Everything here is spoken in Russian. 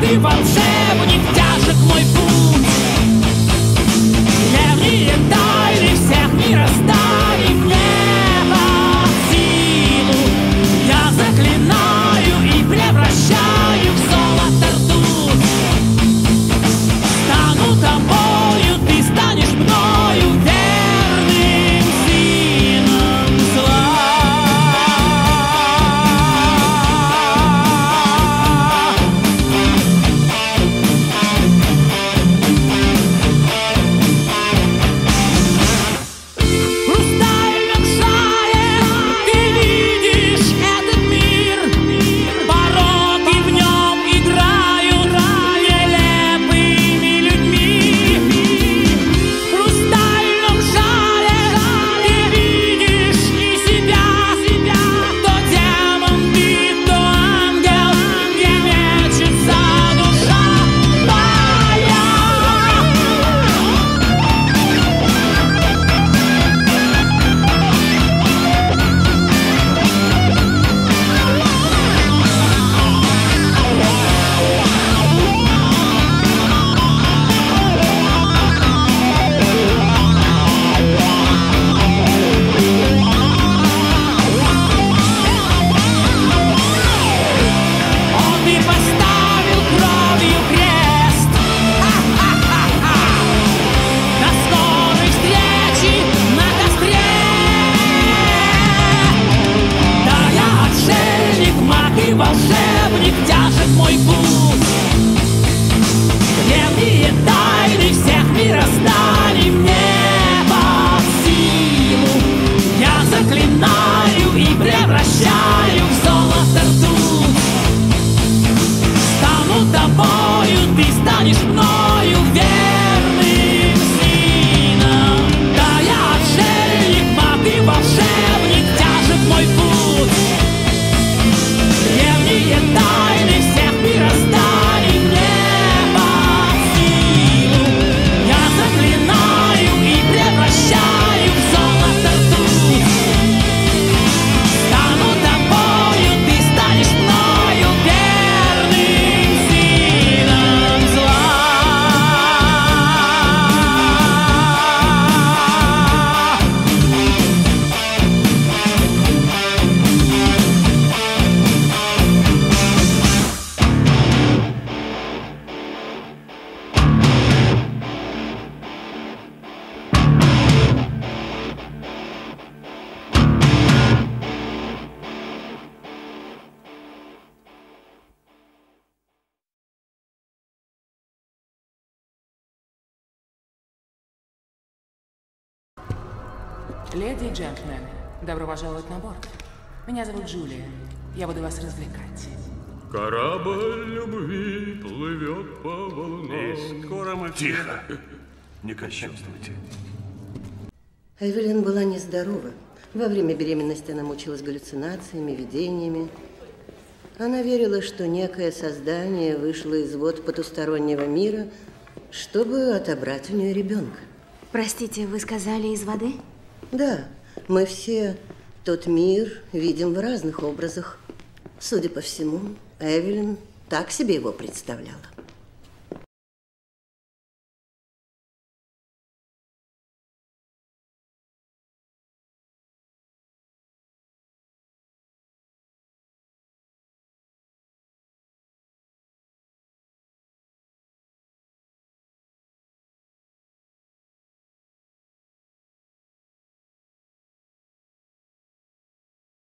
и волшебник, тяжек мой путь. Древние тайны всех мирозданий мне под силу. Я заклинаю и превращаю в золото ртуть. Стану тобою, ты станешь мною, верным сыном зла. Волшебник, тяжек мой путь. Древние тайны всех мирозданий мне под силу. Я заклинаю и превращаю в золото ртуть. Стану тобою, ты станешь мною, верным сыном. Да, я отшельник, маг и волшебник, тяжек мой путь. Древние тайны всех мирозданий мне под силу. Я заклинаю и превращаю в золото ртуть. Стану тобою, ты станешь мною, верным сыном зла. Леди и джентльмены, добро пожаловать на борт. Меня зовут Джулия. Я буду вас развлекать. Корабль любви плывет по волнам. И скоро мы... Тихо! Не кощунствуйте. Эвелин была нездорова. Во время беременности она мучилась галлюцинациями, видениями. Она верила, что некое создание вышло из вод потустороннего мира, чтобы отобрать у нее ребенка. Простите, вы сказали из воды? Да, мы все тот мир видим в разных образах. Судя по всему, Эвелин так себе его представляла.